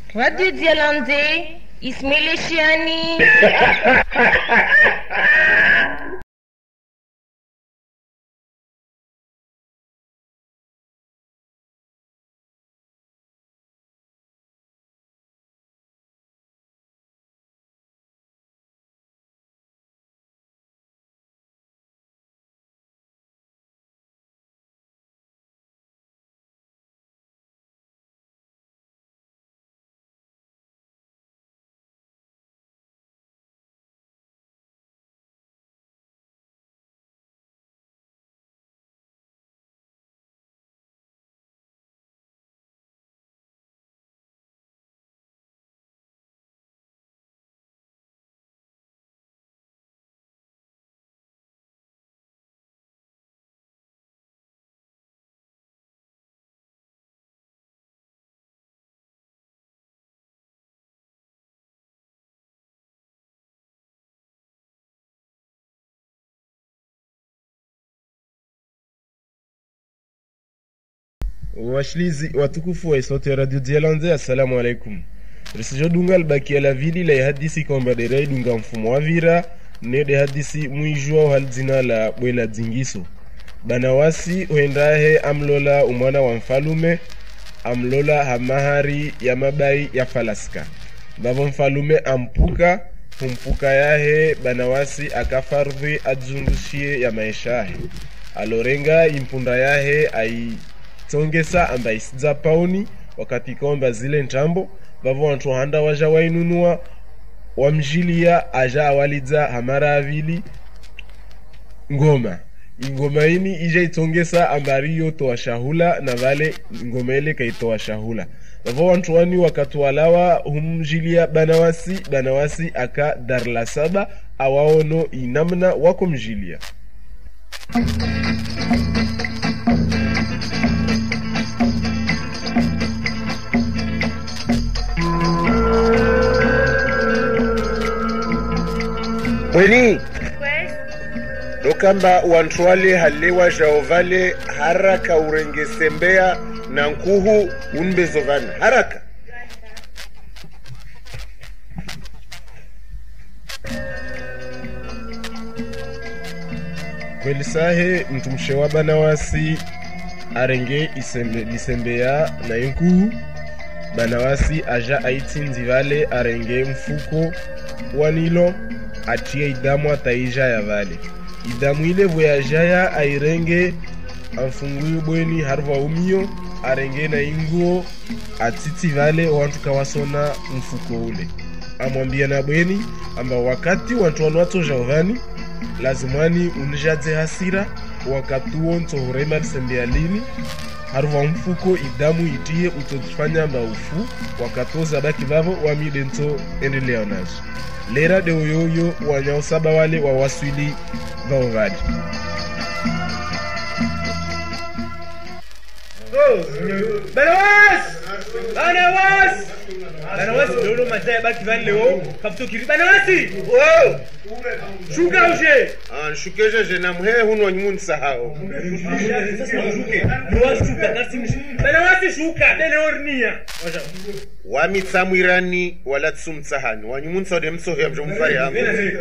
Radio Dialande, Ismail Shiani. Washlizi watukufu wa sauti ya Radio Dialande, assalamu alaikum. Risijodunga albaki la vili la hadisi kwamba derai dunga mfumo wa vira ne de hadisi muijua halzina la bwela zingiso. Banawasi huendahe amlola umwana wa mfalume, amlola hamahari ya mabai ya falaska. Bavo mfalume ampuka, humpuka yahe banawasi akafardhi adzungushie ya maishahe. Alorenga impunda yahe ai tongesa amba isiza pauni wakati komba zile ntambo bavo wantu handa waja wainunua wamjilia aja awaliza hamara avili ngoma ingoma ini ija itongesa ambariyo toa shahula na vale ngoma ile kaitoa shahula bavo wantu wani wakati walawa humjilia banawasi aka darla saba awaono inamna wako mjilia. Bweni dokamba wantwale halewa jaovale haraka urengesembea na nkuhu unbezovana haraka. Kweli sahe mtumshe wa banawasi arenge lisembea na nkuhu banawasi aja aiti ndivale arenge mfuko wanilo atie idamu ataija ya vale. Idamu ile voyajaya airenge amfunguyo bweni harva umio arenge na inguo atiti vale wantu kawasona mfuko ule. Amwambia na bweni amba wakati wantu wanuato jaovani lazimani unijadze hasira wakati wonto hurema lisembea lini harva mfuko idamu itie utotufanya amba ufu wakatoza baki vavo wamidento endelea nazo. Lera de uyoyo wanyao saba wale wa waswili vaovadi. Banawasi lolo mazaya baki van leo kapto kiri banawasi oh shuka uje Shukeje jena mhe hunu wanyumu sahao banawasi shuka dele ornia wami tsamwirani wala tsumtsahani wanyumu tsode msohe ya mjomfari hamu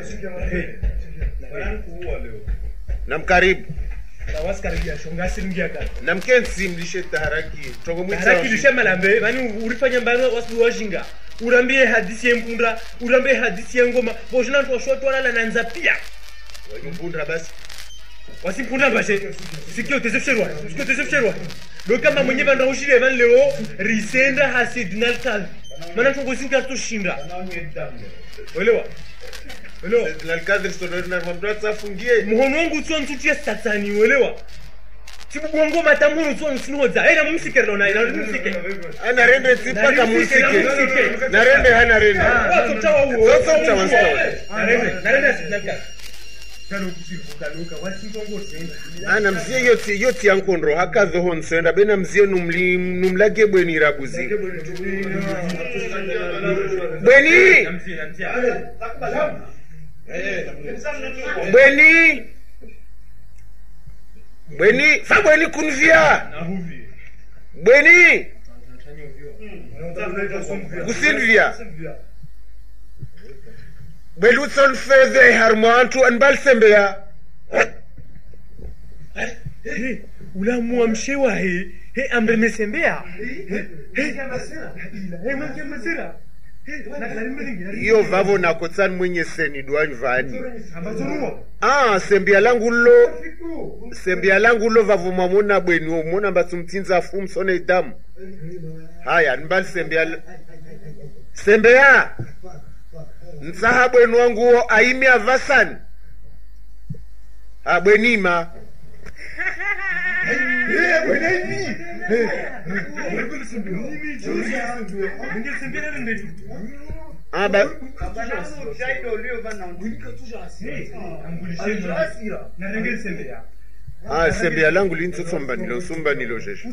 namkaribu Tawasi karibia shonga siringia kaka. Namkensi mlishe taharaki. Tongo mwita. Taharaki lishe malambe, bani urifanya mbano wasu wajinga. Urambie hadisi ya mpunda, urambie hadisi ya ngoma. Bojina ntu washoto wala nanza pia. Mpunda basi. Wasi mpunda basi. Sikio tezefsherwa. Sikio tezefsherwa. Doka mama mwenye banda ushile ban leo risenda hasidinal kal. Mana tongo sinka tushinda. Olewa. Olewa. Lalkadri sonori na mamdwa tsafungie. Muhono wangu tuwa mtutia satani, olewa. Tibu bongo matamuru tuwa msinoza. Ena mumsike lona, ena mumsike. Ana rende tipaka mumsike. Na rende hana rende. Wato chawa uo. Wato chawa nstawa. Na rende asidinalka. Ana mzie yoti yankondro haka dhoho nsenda. Bena mzie numlage bweni rabuzi. Bweni! Bweni! Fa bweni kunvia! Bweni! Kusilvia. Belutson feze harmantu anbal sembea. Ula muamshewa he amre mesembea. Iyo vavo na kotsan mwenye seni duanyu vani. Sembia langu lo vavo mamona bweni omona batumtinza afu msone idamu. Haya nbal sembea nsaha bweni wangu aimi avasan abwenima sembea langu lintsombanilo sumbanilo jeje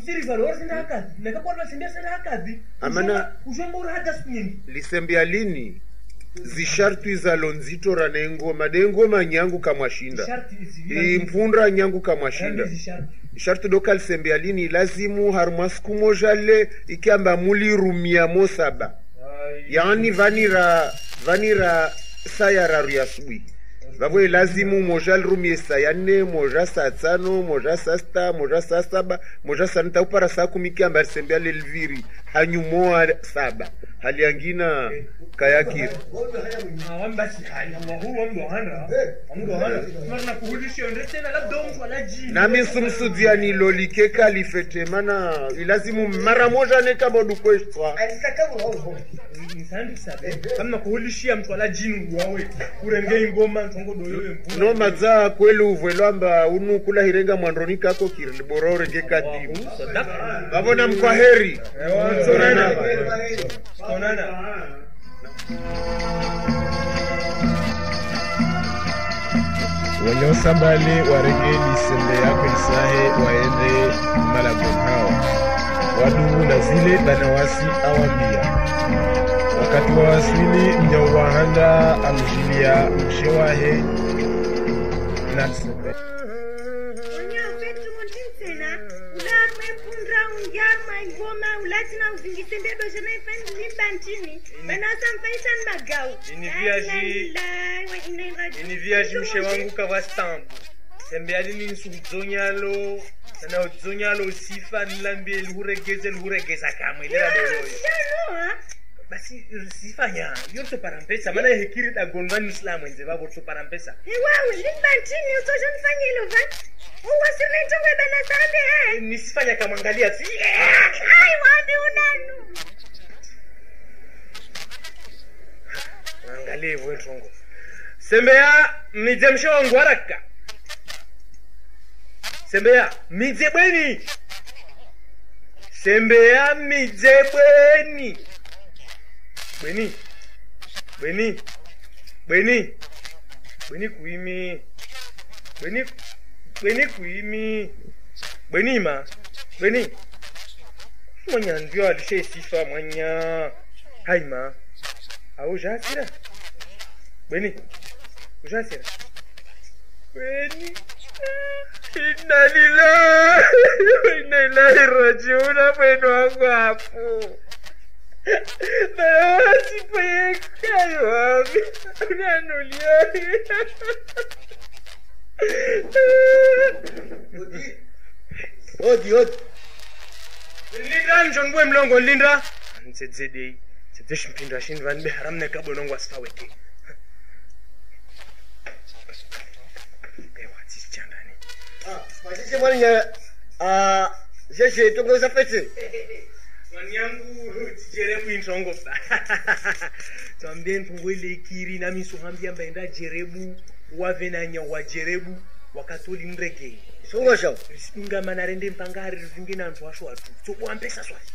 amana lisembea lini zisharti za lonzito ranengoma dengoma nyangu kamwashinda impundra nyangu kamwashinda sharti dokal sembea lini lazimu harmasku mojale ikiamba muli rumia mosaba yani vanira sayara riasui vavo lazimu mojal rumie sayane moja saa tano moja saa sita moja saa saba moja saa nita upara saa kumi kiamba sembea lelviri hanyumoa saba haliangina kayakiri nami sumsudiani lolikeka lifete mana ilazimu mara moja nekamba dukweshwa kama kuhulishia mtu ala jinu wawe kurenge ingoma ntongo doyo no maza kwelu uvwelamba unu kula hirenga mwandronika ako kiriboro renge kadimu babona mkwaheri sonana wanyosambale warege lisembe yako lisahe waende malakoni hao wadugu na zile banawasi awambia wakati wa wasili mnyawahanda amjilia mshewahe na sembe ini viaji mshe wangu kawa stampu sembe alini nsuzonyalo na uzonyalo sifa nilambie luregeza kamwe lera doyo basi sifanya yote parampesa maana hekiri da gonvani islamu nze babo to parampesa wewe limbantini utoje mfanye hilo van uwasirete bana sambe nisifanya kama angalia si ai wapi unanu angalie wewe tongo sembea mijemsho wangu haraka sembea mijebweni sembea mijebweni Bweni kuimi Bweni mwanya ndio alishe sifa mwanya haima au jasira Bweni ujasira inna lillahi rajiuna bweni wangu hapo Basi pekayo wapi unanulia odi Linda njongwe mlongo Linda ntsedzedei tsedzeshimpinda shin vanbe haramne kabonongo asfaweke ewa tsichandani masise mwanya jeje tongo safete wanyangu jerebu intongo tambien tungwele kiri na miso hambia mbaenda jerebu wavenanya wa jerebu wakatoli mrege songo shaw singa manarende mpangari vingine antu washo watu sobo ampesa swali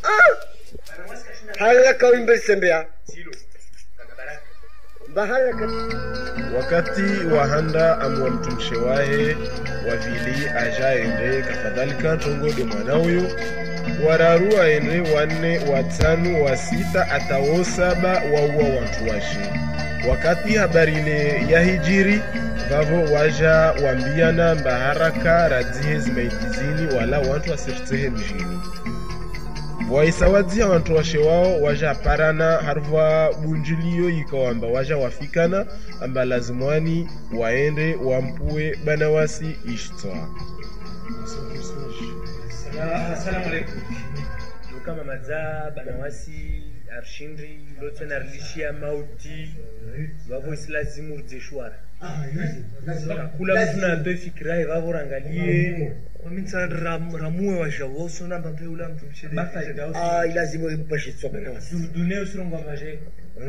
hala kawimbe sembea silo kanabaraka bahala wakati wahanda amwa mtumshewahe wavili ajaende kafadhalika tongo de mwana huyo wararu aende wanne watano wa sita atawo saba waua watu washe wakati habari ile ya hijiri vavo waja wambiana mbaharaka radihe zimaitizini wala watu wasirtehe mjini Waisawadia wantu washe wao waja parana harva bunjilio ikawamba waja wafikana amba lazimwani waende wampue banawasi ishtwa. Assalamu alaikum. Kama madza banawasi arshindri lote narlishia mauti wavo islazimu rzeshwara kula mtu na mpe fikira wavo rangalie waminsa ramue wa jawo sona mpe ula mtu mshede ilazimu mpashe tswa banawasi dune usirongo maje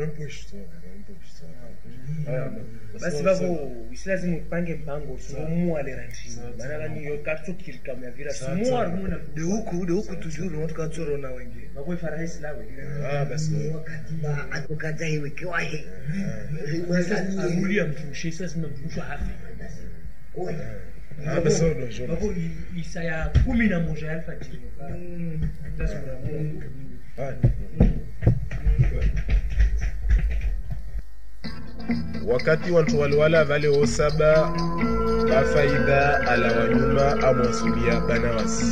basi wavo islazimu pange mpango sumu ale ranchi maana gani yo katso kirika mavira sumu armuna de huku tujuru watu katsoro na wengi wavo farahisi lawe basi wakatiba advokaza hewe kiwahe amulia mtu mshisa sima mtu hafi basi ndo wavo isa ya 11 ya alfajiri wakati wantu waliwala vale osaba bafaida ala wanyuma amwasulia banawasi.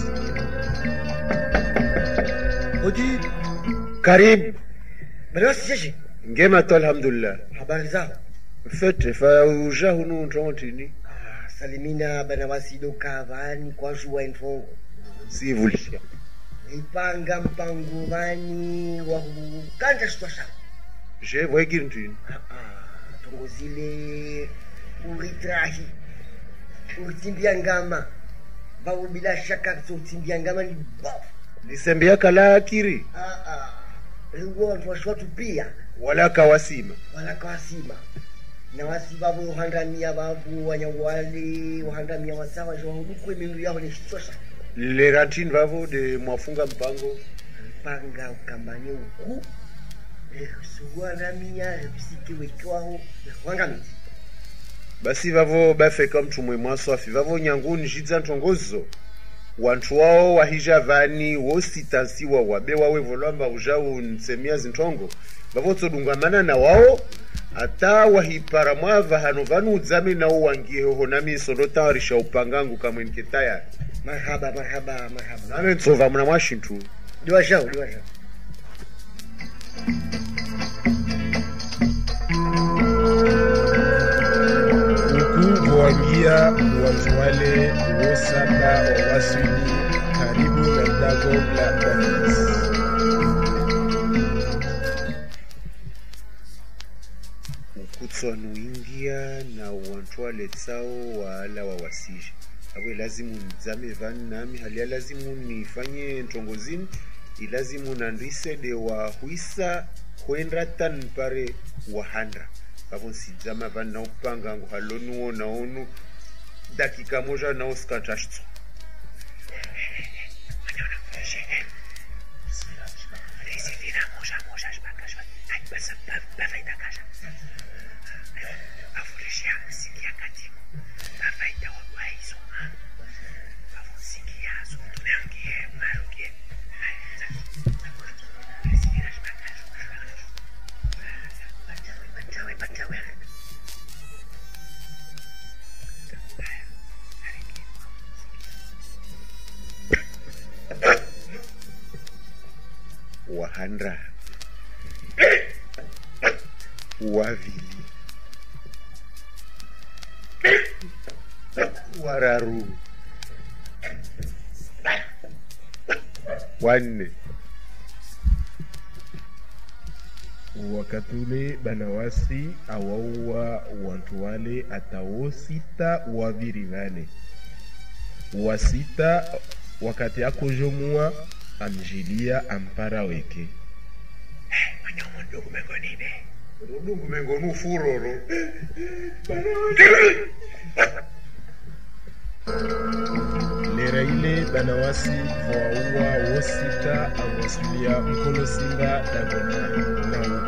Oji karibu banawasi jeshi ngema tu alhamdulillah. habari zao Fete fa uja hunu ntontini salimina banawasi doka vani kwa juwa info si vulishia ipanga mpango vani wa kanja shitwasha je voigir ntini tongozile uritrahi uritimbia ngama vao bila shaka zotimbia ngama ni bof lisembea kala akiri riwo watu washwatu pia wala kawasima na wasi vavo handamia vavo wanyawali handamia wasawa jo hudukwe mindu yao ni shitosha le rantin vavo de mwafunga mpango panga ukambani uku suwanamia bisiki wekwaho wangamiti basi vavo bafeka mtu mwemwaso afi vavo nyanguni jidza ntongozo wantu wao wahija vani wositansiwa wabe wawe volamba ujao nsemia zintongo vavo tsodungamana na wao ata wahipara mwava hano vanu udzame na uwangie hoho nami sondotawarisha upangangu kamwe nketaya marhaba name ntsova muna mwashintu diwajao kuwangia wantu wale wosaba wawasili karibu na dago la banawasi. ukutswanu ingia na wantu wale tsao wala wawasisha awe lazimu nzame vani nami halia lazimu nifanye ntongozini ilazimu nandise de wahuisa kwenda tan pare wahandra kavo sijama vani na upanga ngu halonuo na onu dakika moja na uskatashtu wahandra wavili wararu wanne wakatule banawasi awauwa wantu wale atawosita waviri vale wasita wakati akojomua amjilia ampara weke ndugu mengonu furoro lera ile banawasi vawauwa wosita amwasulia mkono simba dagona nao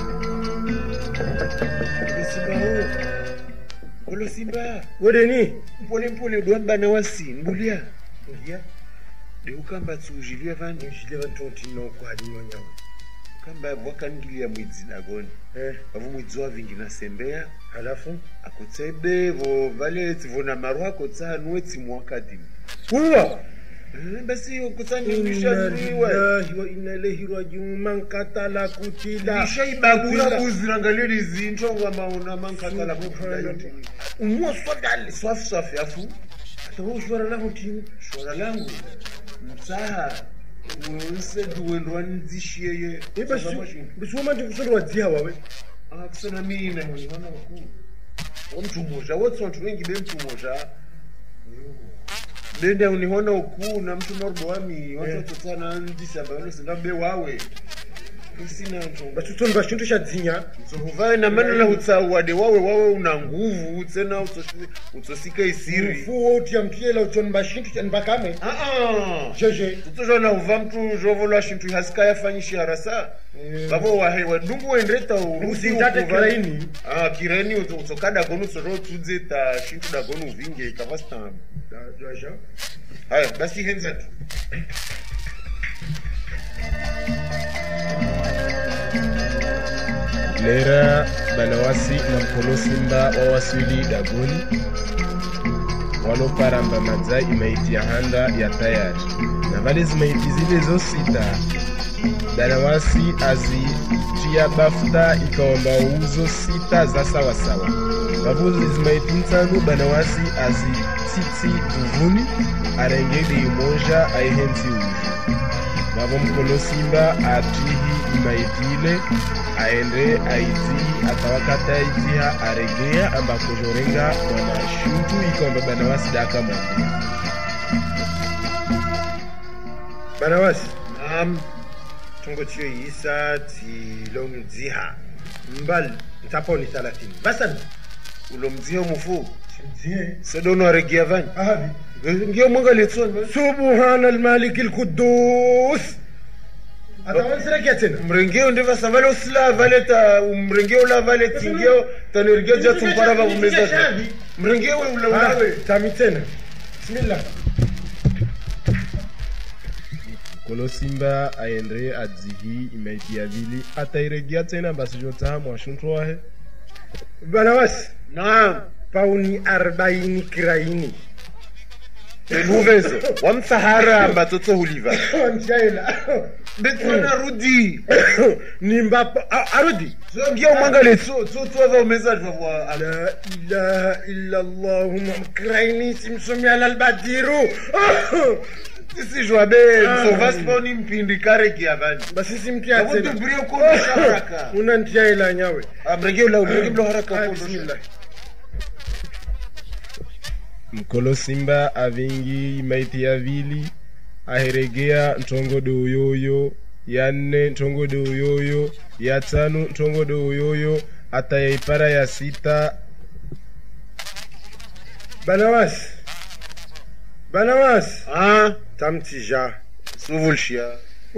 Kolo simba wedeni mpole dwan banawasi mbulia de ukamba tsujilia vani totino kwa dinyonya kamba wakangilia mwidzi dagoni vavu mwidzi wavingi nasembea halafu akutsebe vo vale tsivona maru ako tsanuwe tsimwakadimu uwa basi ukusanyisha niwe wa inna ilaihi rajiun man qatala kutila shaibagura buzirangaleli zinto ngamaona man qatala kutila umwa swadali swaf yafu atawo shwara langu tini shora langu msaha unse duwendwa nzishiye basi wama ndikusonda wadziha wawe kusana mina wana wakuu wamtumoja wote watu wengi bemtumoja Lenda unihona ukuu na mtu morbo wami watu watotana ndisa bayano sindabe wawe sina batuton bashintu shadzinya so huvae na manela utsawade wawe una nguvu tsena utsosika isiri fuo utia mtiela uton bashintu chanbakame jeje tutojona uva mtu jovolwa shintu hasika yafanyishi harasa babo wa dungu endreta usindate kiraini kireni utokada gonu soro tudze ta shintu da gonu vinge kavasta jaja haya basi henza tu lera banawasi na mkono simba wawasili dagoni waloparamba madza imaiti ya handa ya tayari na vale zimaiti zile zo sita banawasi azitia bafta ikaomba uzo sita za sawasawa babuzi zimaiti nsanu banawasi azititi buvuni arengede imoja aihenzi uju babo mkono simba atihi imaitile aende aiti atawakata aitiha aregea ambako jorenga mwana shutu ikomba banawasi daka mwaku banawasi tungo chiyo isa ti longu dziha mbali ntaponi 30 basan ulomdziha mufu dzihe sedono aregea vani ahabi ngio mwanga letson subhanal malik al quddus atawansireke tena mrengeo ndiva savale usla valeta mrengeo la valeta ngeo tanergeo jatu mpara ba umeza mrengeo ulawe tami tena bismillah kolo simba aendre adzihi imaiti ya vili atairegia tena basi jota mwashuntu wahe banawasi naam pauni 40 kiraini nuvezo wamsahara mbatoto huliva wanchaila betwana rudi nimba arudi so ngio mwanga letso ava message va la ilaha illa allah kiraini simsomi ala albadiru sisi joabe so vasponi mpindi kare kiavani basi simtia tena kutuburia ko haraka unantiaila nyawe amrengeo la urengeo haraka ko bismillah mkolo simba avingi imaiti ya vili aheregea ntongodo uyoyo ya 4 ntongodo uyoyo ya 5 ntongodo uyoyo hata ya ipara ya 6 banawasi tamtija suvulshia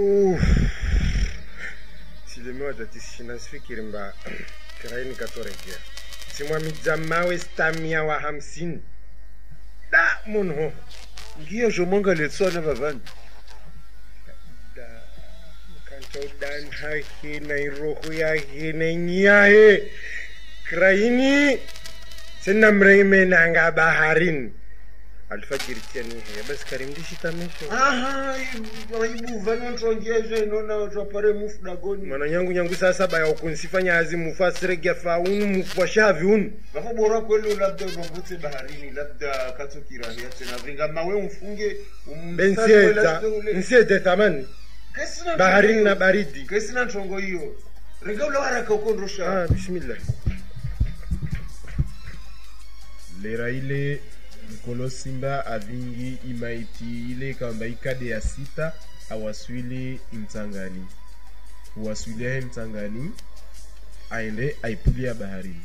silemewa tatishina sifikiri mba kiraini katoregea simwamidza mawe stamia wa 50 da munho ngio jomonga letsona vavani da kanto dan hahi na irohu ya hine nyahe kraini senamreime nanga baharin alfajiri tiani he bas karimdishi tamesho ibu vani ntrongeje inona twapare mufu dagoni mana nyangu sasa baya ukunsifanya azimu fasirege faunu mufu shavi unu bafo bora kweli labda unavuti baharini labda katokira ya tena vinga mawe mfunge nsieta tamani baharini na baridi kesina ntongo hiyo ringa ula haraka ukondosha bismillah lera ile mkolo simba avingi imaiti ile kamba ikade ya 6 awaswile mtangani uwaswile mtangani aende aipulia baharini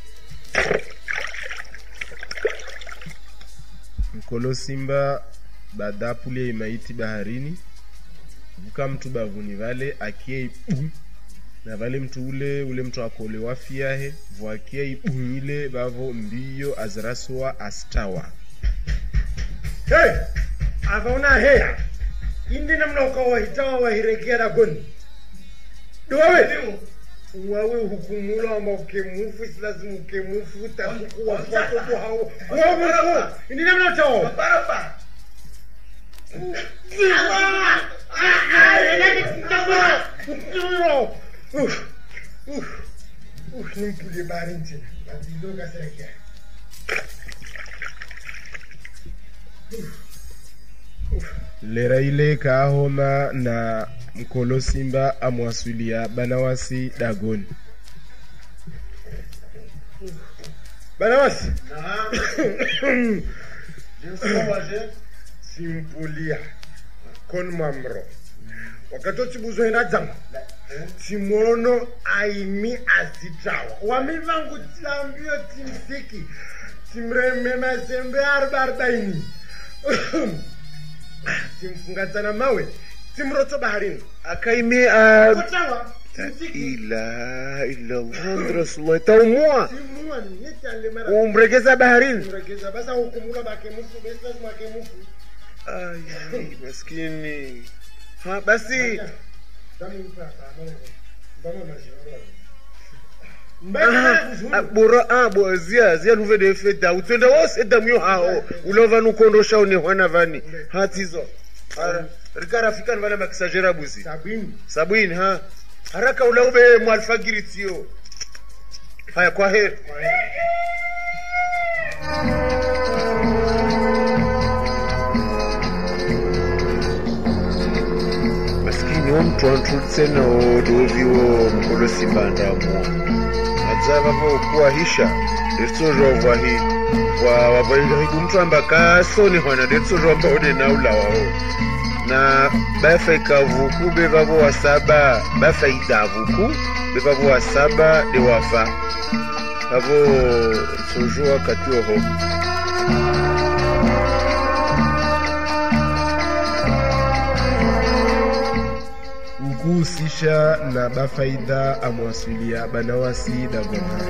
mkolo simba badapulia imaiti baharini vuka mtu bavuni vale akie ibu na vale mtu ule mtu akole wafiahe vwakia ibuhile bavo mbiyo azraswa astawa hey avauna heya indi namna ukawa hitawa wahiregea dagoni wawe hukumula amba ukemufu isilazimu ukemufu tasuku wafuatoku hawa wawe indi namna utawa Nimpule baharini tena. Nazidoka serikali. lera ile kaahoma na mkolo simba amwasulia banawasi dagoni. Banawasi. Jinsi simpulia kon mamro. Wakati chibuzo enda janga. Timono aimi azitawa. Wamivangu tilambio timsiki. Timreme mazembe arbaini. Timfungatana mawe. Timroto baharini. Akaimi Kotawa. ila Rasulullah taumua. Timua niti alemara. Umregeza baharini. Umregeza basa hukumula bakemufu besa makemufu. Ay, maskini. Ha basi. Bora zia nuve de feta utenda wose edamyo hao ulova nukondosha une hwana vani hatizo rikara fika vana makisajera buzi sabini ha haraka ulaube mwalfagiri tio haya kwa heri maskini wa mtu antrutsena odoviwo mkolo simbanda mwa adzava vo kuahisha ndetsozvova hi wavahigu mtu amba kasoni hwana ndetsozvamba ode naula wao na bafaika vuku bevavo wasaba bafaida vuku bevavo wasaba de wafa avo sojo wakati oho ukuhusisha na bafaida amwasulia banawasi dagona.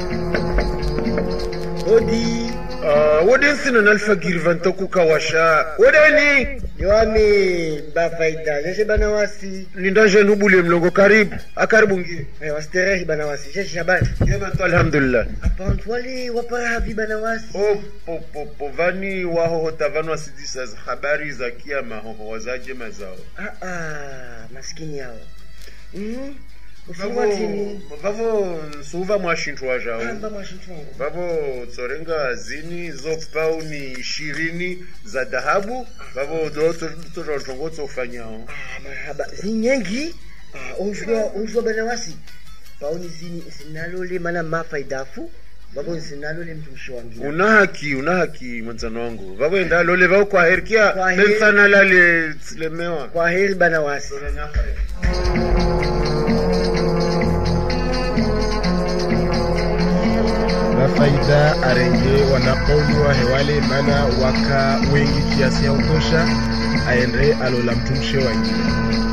Odi woden sina nalfagiri vantoku kawasha wodeni Yoami bafaida jeshe banawasi nindaje nubule mlongo karibu akaribu ngie wasterehi banawasi jeshe shabani yema to alhamdulillah apantwali wapara havi banawasi po vani waho tavano asidisa habari za kiyama ho wazaje mazao maskini yao vavo suva mwashintu wajao vavo tsorenga zini zopauni 20 za dhahabu vavo dototongo tsofanyao marhaba zinyengi unjua banawasi pauni zini sinalole mana mafaidafu vavo sinalole mtumishi wangu una haki mwanzano wangu vavo enda lole vao kwa herkia mfana lale tsilemewa kwa heri banawasi Bafaida arenge wanaponywa hewale mana waka wengi kiasi ya utosha aende alola mtumshe wangine.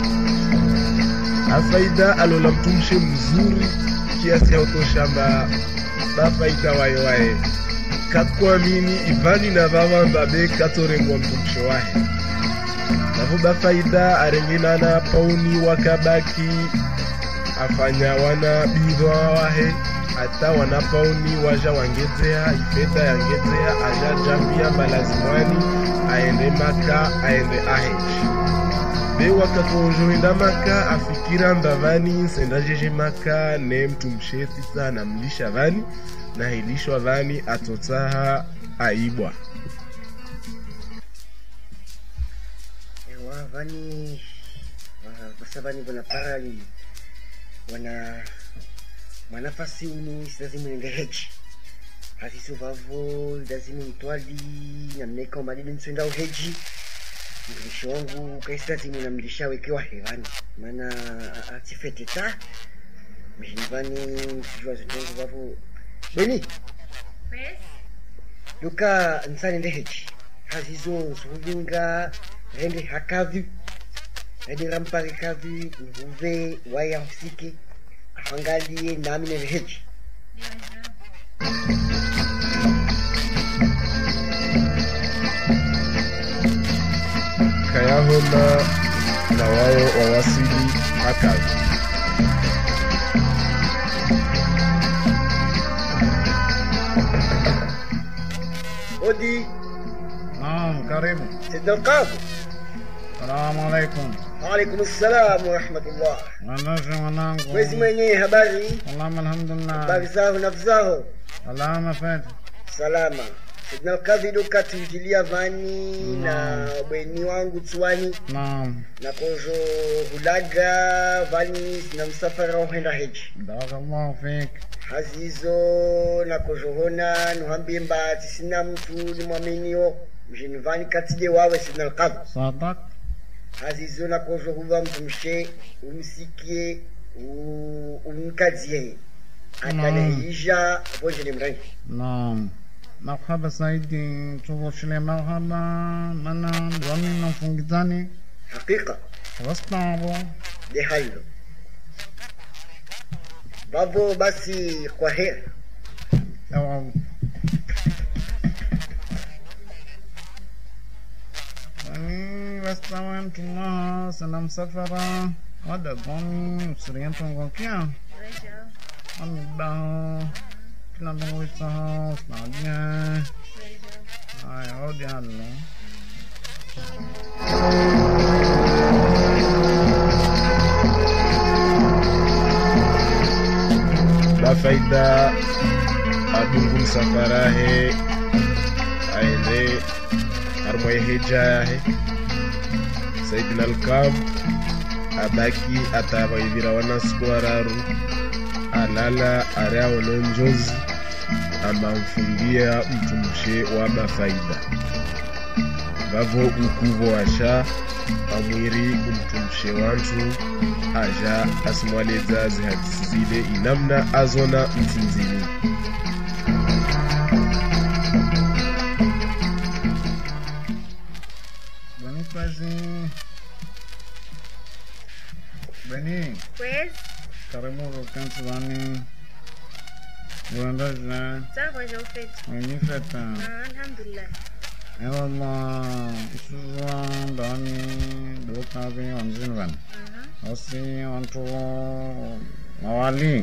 Afaida alola mtumshe mzuri kiasi ya utosha mba bafaida wae kakuamini ivani na baba mbabe katorengwa mtumshe wae. Nafu bafaida arenge nana pauni wakabaki afanya wana bidwa wahe hata wanapauni waja wangezea ifeda yangezea aja jambia balazimwani aende maka aende aheji be wakatojoenda maka afikira mbavani senda jeje maka ne mtu msheti sana mlisha vani na hilishwa vani atotaha aibwa ewa vani basabani wana parali manafasi unu isilazimu nende heji hasiso vavo lazimu mtwali na mneka umadidi nswenda uheji mtumishi wangu kaisilazimu na mlisha wekewa hewani mana atifete ta mjinivani msijua zotengu vavo Beni luka nsani nende heji hasiso nsuvinga rende hakavi rende rampari kavi nhuve waya husike angalie nami na heji kayahona na wao wawasili akazi Odi karibu Sidna Kavu Salamu alaikum. Waalaikum salam wa rahmatullah. Wanashe mwanangu. Mwezi mwenyewe habari? Allahumma alhamdulillah. Habari zao na zao? Salama fete. Salama. Sidna kazi duka tujilia vani na bweni wangu tuwani. Naam. Na kojo hulaga vani na msafara uhenda heji. Barakallahu fik. Hazizo na kojo hona nuhambie mbati sina mtu ni mwaminio. Mjini vani katide wawe sidna kazi. Sadak. Hazizo na kojo huwa mtumshe umsikie umkazie. Atanaisha voje ni mrangi. Naam. Marhaba Saidi, tuvoshile marhaba. Mana dwani na fungizani. Hakika. Wastabo. De halo. Babo basi kwa heri. Sawa. Wani wastawa mtumaha sana msafara. Wada goni usiriento ngokia. Ami bao. Kila nungu isaha usnadia. Ay, odi halo. La faida adungu msafarahe aende armoye hejahe Saidina Alkab abaki atabaibira wanaskwararu alala arao nonjozi amamfungia mtumushe wa bafaida bavo ukuvo asha amwiri umtumushe wantu aja asimwaleza zihadisi zile inamna azona mtinzini Bani kwazi Bani Pues, karibu rokansi bani Buendaja ça já o feito. Mwenye feta Alhamdulillah. Ewala Isuwa Bani Dokabi Onzinvan Osi Onto Mawali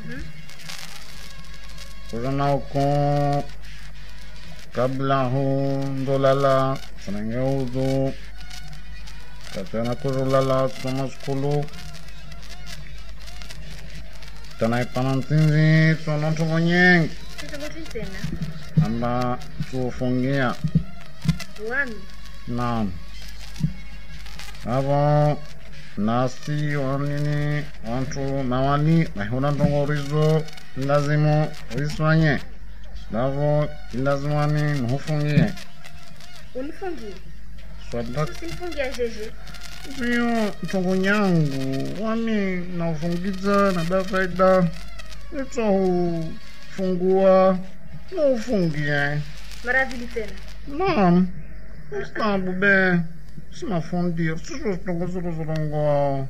Kurana uko Kablahu Ndolala Sanenge udu Katana kurulala Tomaskulu Tanai panantinzi Tononto monyeng Você tá muito cena. Amba tufungia O ano? Naam. Hapo nasi wanini wantu mawali na huna ndongorizo lazimu uiswanye. Davo lazima ni mhufungie. Unifungie. Sadak Usinifungie GG. sio tongo nyangu wani na ufungiza na dafaida nito fungua na ufungie. Maravilha cena. Naam. Ustabu be sima fundir susu tongo zorongo.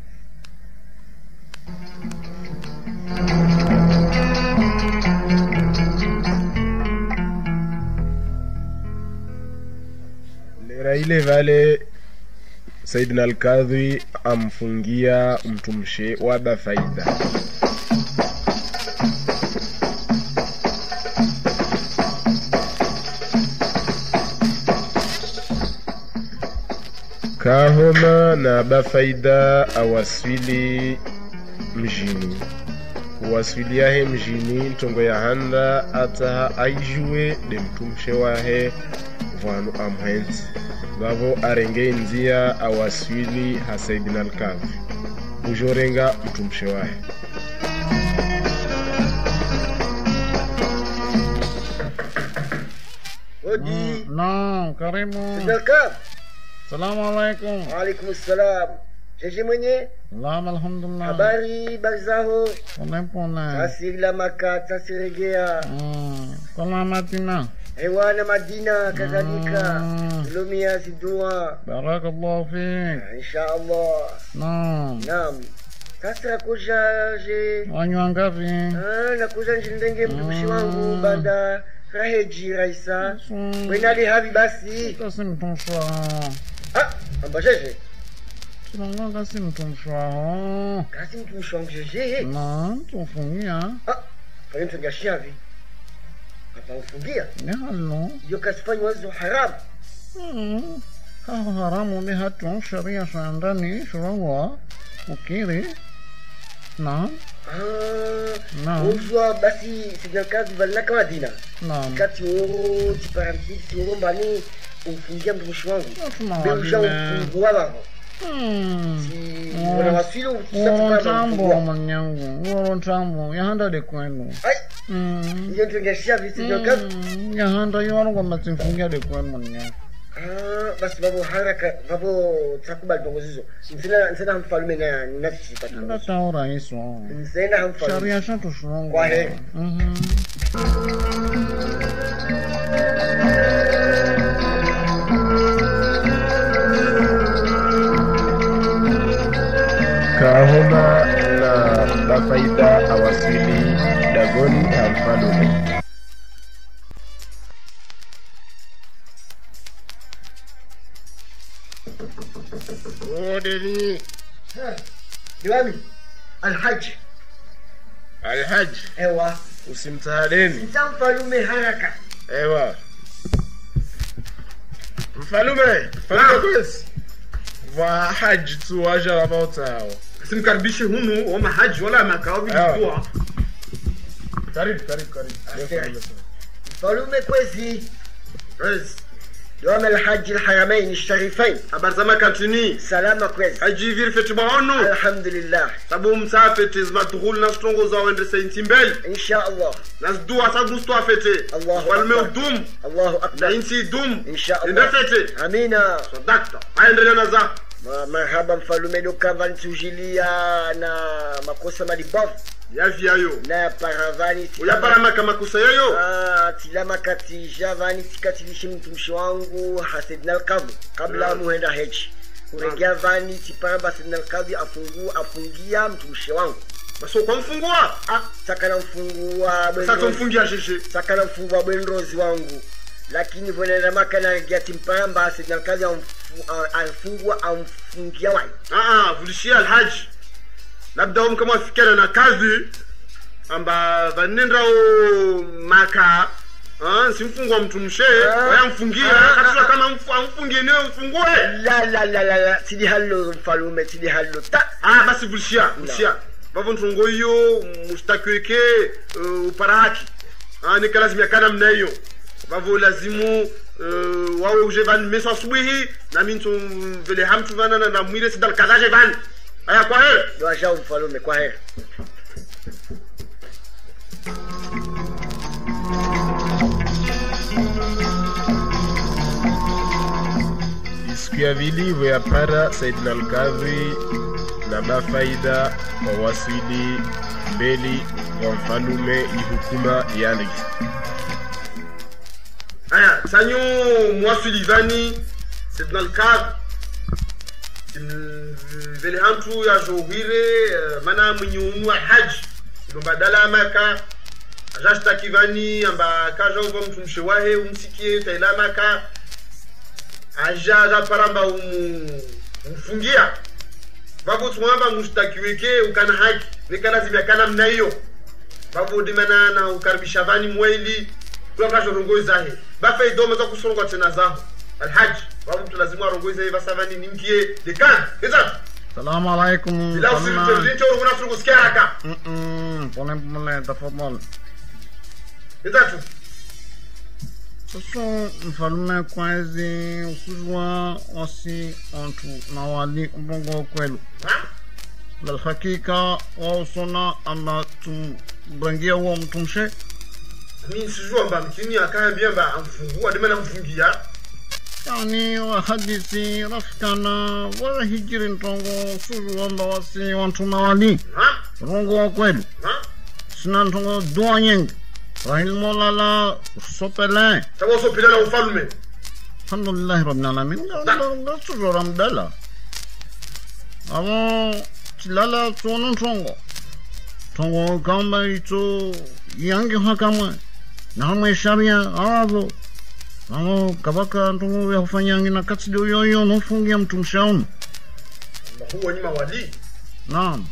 lera ile vale Saidina Alkadhi amfungia mtumshe wa bafaida kahoma na bafaida awaswili mjini kuwaswiliahe mjini ntongo ya handa ataha aijue de mtumshe wahe vanu amhenzi vavo arenge nzia awaswili ha Saidina Alkadhi ujorenga mtumshe wahe Odi. Naam, karibu. Sidalkab. Salamu alaikum. Waalaikum salam. Jeje mwenye? Salamu alhamdulillah. Habari bazaho. Pole pole. Tasiri la maka, tasiregea. Kola matina. Hewana Madina kadhalika. Lumia sidua. Barakallahu fik. Inshallah. Naam. Naam. Sasa kuja je. Wanywa ngapi? Nakuja njindenge mtumishi wangu banda raheji raisa. Wenali havi basi. Kasi mtumshwa. Ambajeje. Sinonga kasi mtumshwa. Kasi mtumishi wangu jeje. Naam, tufungia. Fanya mtu ngashiavi. Hapa ufungia. Ni halo. Yo kasifanya wazo haramu. haramu bihatu sharia shandani shurangwa ukiri naam naam uzwa basi sidakazi balaka madina naam kati oro tiparamsi tioro mbani ufungia mtumishi wangu Tuna beusha wadine. ufungua babo wana wasilo Worontambo utisapipama manyangu worontambo yahanda de kwenu ai iyo ntungeshia visi sidakazi yahanda yorongwa matsinfungia de kwenu manyangu basi babo haraka babo takubali bongozizo nsena hamfalume na nafsi anda patro taura iso nsena hamfalume sharia shatu shurangwa Kwa heri. Kahoma na Bafaida awasili Dagoni Hamfalume. Odeni. diwani alhaji Alhaj, ewa usimtahadeni. ntamfalume haraka Ewa. Mfalume kwezi. Wa haji tu waja wabautao. simkaribishe hunu wa mahaji wala makao vilikuwa Karibu. Asante. mfalume kwezi yes دوام الحج الحرمين الشريفين habari za makantini سلامة كويس haji viri feti baonu الحمد لله sabu msafeti zmadhul na stongo za wende senti mbele إن شاء الله na zdua sabu sto afete Allahu walme Akbar. udum الله na أكبر insi dum إن شاء enda الله fete أمينا sadakta aendelea na za مرحبا مفalme dokava ntujilia na makosa malibovu yaviayo na paravani uyaparama kama kusa yayo tilama kati javani tikatilishe mtumishi wangu hasedna alqadhi kabla muhenda hechi kuregea vani tiparaba hasedna alqadhi afungia mtumishi wangu baso kwa mfungua sakana mfungua sasa tumfungia sheshe sakana mfungua bwenrozi wangu lakini vonera makana gati mparamba hasedna alqadhi afungua amfungia wai vulishia alhaji labda wao kama wafikana na kazi amba vanendrao maka simfungwa mtumshe wayamfungia katua kama amfungie niwe mfungue la sidi hallo mfalume sidi hallo ta basi vulishia vavo ntongo hiyo mustakiweke uparahaki nika lazima yakana mna hiyo vavo lazimu wawe uje van meso asubuhi na mintu vile hamtu vana na mwire sidal kazaje van aya kwa heri wajao mfalume kwa heri Siku ya vili ya para Saidina Al-Kadhi na Bafaida wawasili mbeli wa mfalume ihukuma yani. aya sanyo mwasili vani Saidina Al-Kadhi vile hantu ya johire mana mwenye haji ndo badala maka ajashtaki vani amba kaja uva mtumshe wahe umsikie taila maka aja paramba umfungia vavo tumwamba mushtakiweke ukana haki wekana zivyakana mna hiyo vavo dimana na ukaribisha vani mweli kula kasho rongozi zahe bafa idoma za kusongwa tena zaho alhaji vavo mtu lazima rongozi zahe vasa vani nimkie dekan eza Salamu alaikum. bila usirito runguna surugu sikia haka Pole tafadhali. eza tu Sasa mfalume kwezi usujwa wasi antu na wali mbongo kwelu. Lal hakika wa usona ama tumrangia huo mtumshe. mimi sijua mba mkini akaambia mba amfungua dimana mfungia Yani wa hadisi rafikana wa hijiri ntongo usujwa mba wasi antu na wali mbongo wa kwelu. Sina ntongo dua nyingi. Rahil molala sopele. sababu so pila na ufalme Alhamdulillah rabbil alamin. Nda toujours ramdala. Amo tilala tono tongo kamba ito yangi hakama. Na hama sharia avo. Amo kabaka tongo ya hufanyangi na katsido yoyo no fungia mtumshaunu. huwa nyima wali Naam.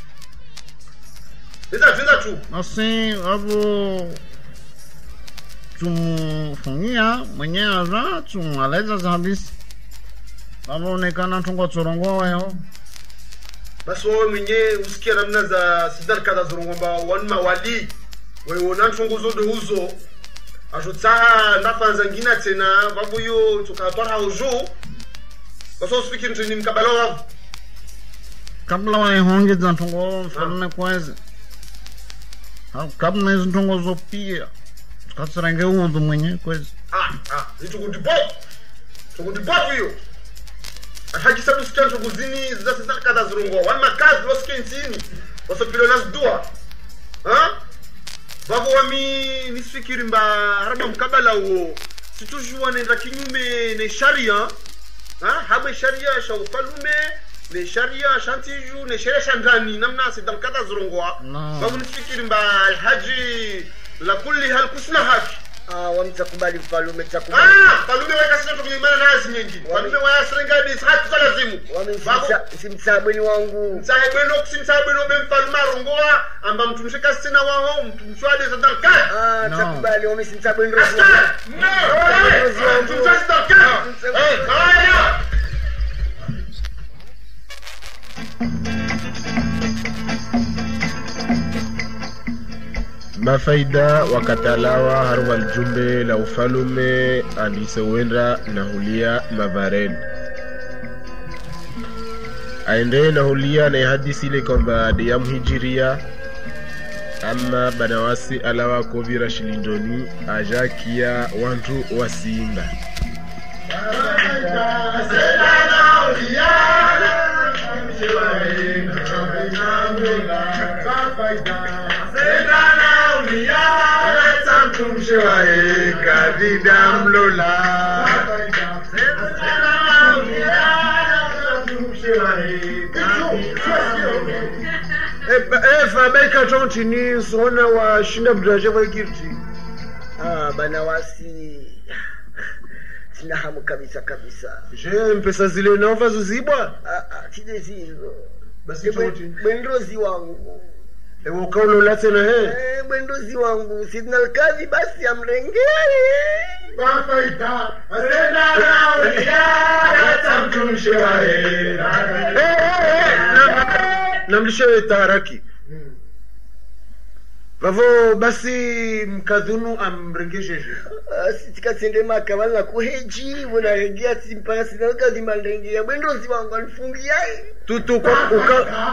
eza tu Asi avo tumfungia mwenyewe za tumaleza za hadisi anaonekana tungo tsorongo wao. Basi wewe mwenyewe usikia namna za sidal kada zorongomba wanma wali wewe unanchunguzo de huzo ajutsa ndafanza ngina tena babuyo tukatwara ujo basi usifikiri nini mkabala wao kabla waihongeza tungo mfalme kweze kabla hizo tungo zopia tukatsirange undo mwenyewe kweze tukudipo hiyo hakisa tusikia tuguzini za sidal kada zorongwa wanma kazi wasikia ntini wasopilo nas dua babu wami nisifikiri mba harama mkabala uo situjua nenda kinyume ne sharia habwe sharia sha ufalume ne sharia shantiju ne sharia shandani namna sidal kada zorongwa babu nisifikiri mba alhaji la kulli hal kusna haki wamtakubali mfalume takubali falume weka sina tukuimana nazi nyingi falume waya serenga disi hatu za lazimu simsabweni wangu msabweni kusimsabweni obe mfalume arongoa amba mtumshika sina wao mtumshwade za dalkai takubali wame simsabweni rozi mtumshwade za dalkai mafaida wakatalawa harwa aljumbe la ufalume alisewenda na hulia mavaren aende na hulia na hadisi ile kwamba ya mhijiria ama banawasi alawa kovira shilindoni ajakia wantu wasimba tumshewae kadida mlola fabaika tontini sona wa shinda mdraje wa kirti banawasi sina hamu kabisa je mpesa zile nova zuzibwa tide zizo basi toti bwendozi wangu ewo kaulola tena bwendozi wangu sidnal kazi basi amrengere bafaita asena ya tamtumshewae namlishe taraki vavo basi mkadhunu amrengesheje sitikatsende makavana kuheji vonarengia simpaka sinalkazi malrengea bwendozi wangu anifungiae tutu kwa uka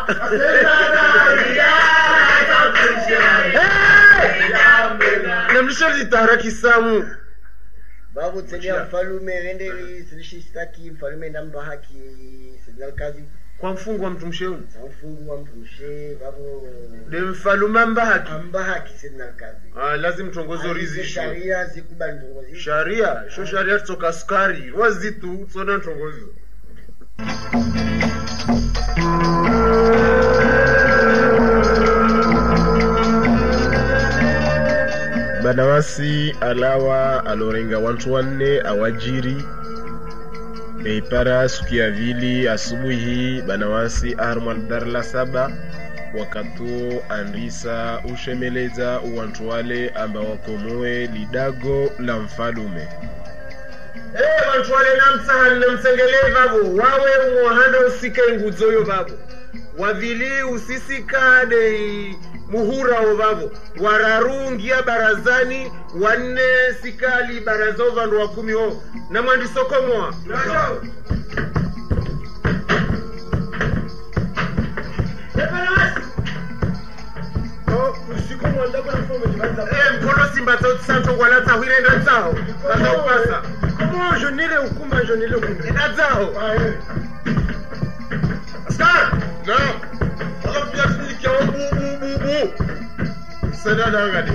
namlishe taraki samu babu tsenia mfalume renderi silishistaki mfalume ndamba haki sinalkazi kwa mfungu wa mtumsheuni mfungu wa mtumshe babu de mfalume amba haki sinalkazi lazim tongozo rizi sharia zikubali tongozo sharia sho sharia toka sukari wazitu tsona tongozo banawasi alawa alorenga wantu wanne awajiri eipara suki ya vili asubuhi banawasi armal darla saba wakatu andisa ushemeleza uwantu wale amba wakomoe lidago la mfalume wantu wale namsahani namsengele babu wawe muhanda usike nguzoyo babu wavili usisika de muhura o babu wararungia barazani wanne sikali barazo vandu wa 10 ho na mwandi sokomoa mkono simba santo wala tahwire ndo zao kaza upasa kama jonile ukumba jonile ukumba zao askar no pia siki au bu sana dangani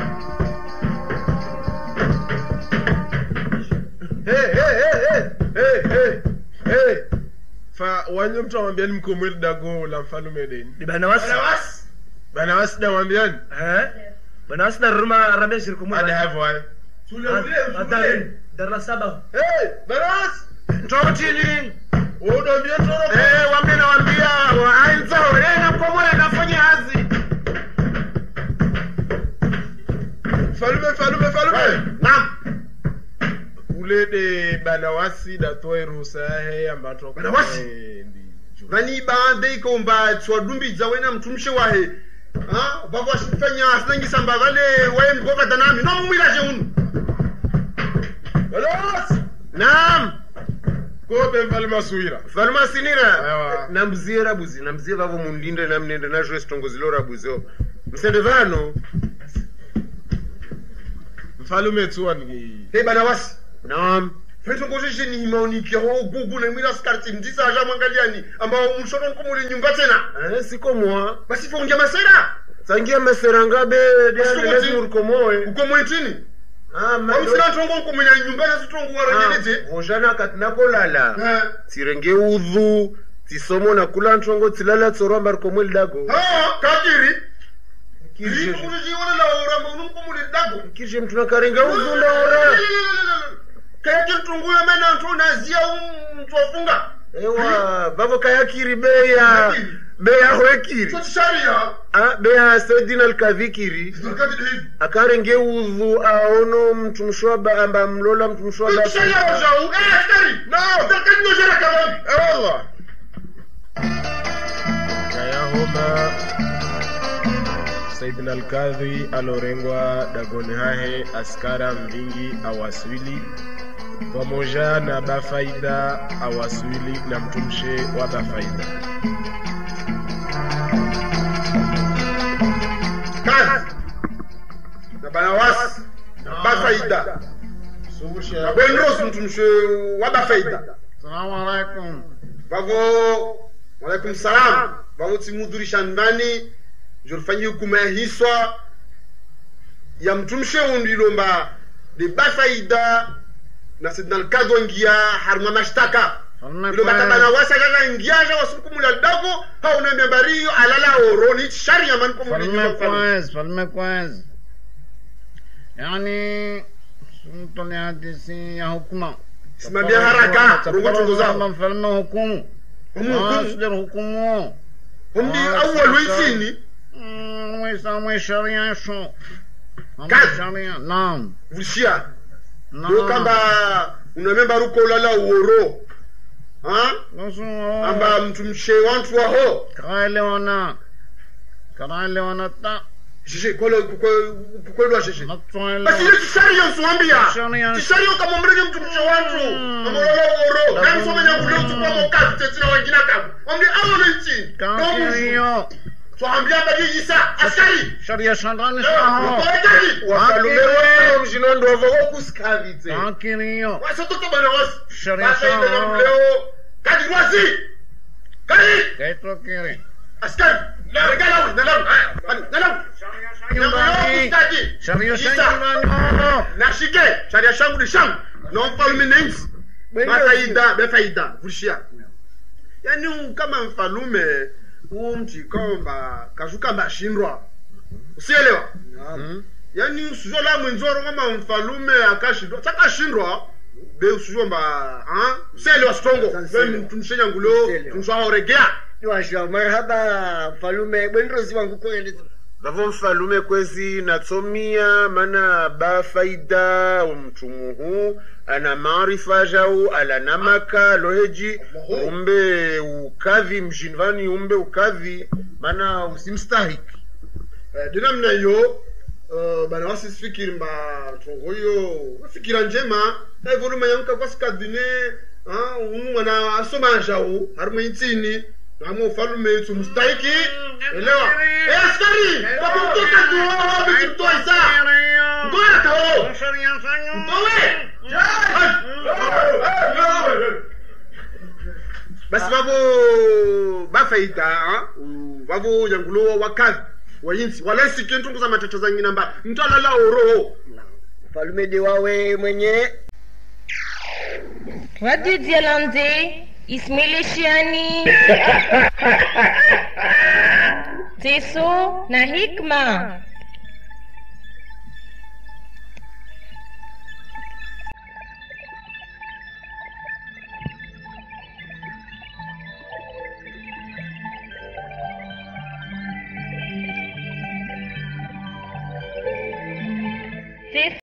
hey fa wanyo mtu amwambiani mkomweli dago la mfalume deni di banawasi banawasi da mwambiani banawasi da ruma arabia shirku mwa ada hapo hai atari darla saba banawasi totini unaambia toro waambia waanza na mkomweli nafanya hazi falume bana wasi datoe ruhusa he ambato bana wasi vani baande ikomba tswadumbiza wena mtumshe wahe baba sifanya asinangisa mbavale waye mgoka danami no mwiraje unu bana wasi naam kope mfalma suira mfalma sinira namzira buzi namzira vavo mundinde namnende najwe stongozilora buzo msende vano mfalume tuwa ni he bana wasi naam feto ngoje ni maoni kiro gugu na mwira skarti ndisa aja mwangaliani ambao mshono nkumuli nyumba tena siko mwa basi fongia masera sangia masera ngabe diandelezi urkomoe ukomoe tini msina tongo nkumuli nyumba na sitongo waranyenete ojana katinako lala tirenge udhu tisomo na kula ntongo tilala tsoromba rkomweli dago kakiri kiri kuji wala la ora mkumuli dago kije mtuna karenga udhu na ora kayakiri tunguyo mena ntuna zia mtwafunga ewa babo kayakiri beya hoekiri sharia beya Saidina al-Kavikiri akarenge udhu aono mtumshwaba amba mlola mtumshwaba sharia wajau askari no takani jara kabani wallah kaya homa Saidina al-Kadhi alorengwa dagoni hahe askara mvingi awaswili pamoja na bafaida awaswili na mtumshe wa bafaida kazi na bana wasi na bafaida subusha na benros mtumshe wa bafaida Assalamu alaikum. bavo walaikum salam bavo timudhurisha ndani jorfanyi hukuma ya hiswa ya mtumshe undilomba de bafaida na Saidina al-Kadhi wangia harma mashtaka ilo batabana wasa kaka ngiaja wasukumula dago hauna membariyo alala oroni sharia man kumuli falme kwez yani sunto ya hadisi ya hukuma simamia haraka rungo tungoza falme hukumu sudar hukumu humdi awwal wisini mwe sharia sho sharia naam vushia no kamba unamemba ruko lala uoro amba mtumshe wantu waho karaile wana ta shishe kwelo shishe basi ile sharia usuambia sharia kama mrege mtumshe wantu amolala uoro kama somenya kuleo tukwa mokati tetina wengine kama ombi awole nchi kakiyo tuambia baji isa askari sharia shandani saho wakalumero mjinondo wavo kuskavite kakiyo wasotoka bana wasi sharia saho leo kadi wasi kadi kaito kire askari na regala na sharia saho na shike sharia shangu ni shangu no fulminants befaida vushia yani kama mfalume mtikomba kashuka mashindwa usielewa yani usizola mwenzoro kama mfalume akashindwa takashindwa be usijomba usielewa stongo tumshenya ngulo tumshaoregea Yashwa marhaba mfalume bwenrozi wangu kweli bavo mfalume kwezi natsomia mana bafaida umtumuhu ana maarifa jau ala namaka loheji umbe ukadhi mjinvani umbe ukadhi mana usimstahiki dinamna yo bana wasi fikiri mba tongoyo fikira njema volume yanka kwa sikadine mwana asoma jau harimo intini namo ufalume tumstahiki elewa askari wakumtoka duo bitumtoisa ngoja kao mtowe basi bafaida babo yangulo wakazi wayinsi walesi kentungu za matata za ngina mba mtalala oro mfalume de wawe mwenye Radio Dialande Ismailishiani Teso na Hikma